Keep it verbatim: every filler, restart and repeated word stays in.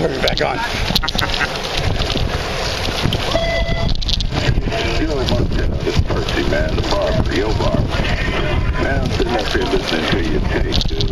turn it back on. You know, Montana, it's Percy, man, the barber, your barber. Man, I'm sitting up here listening to you take, dude.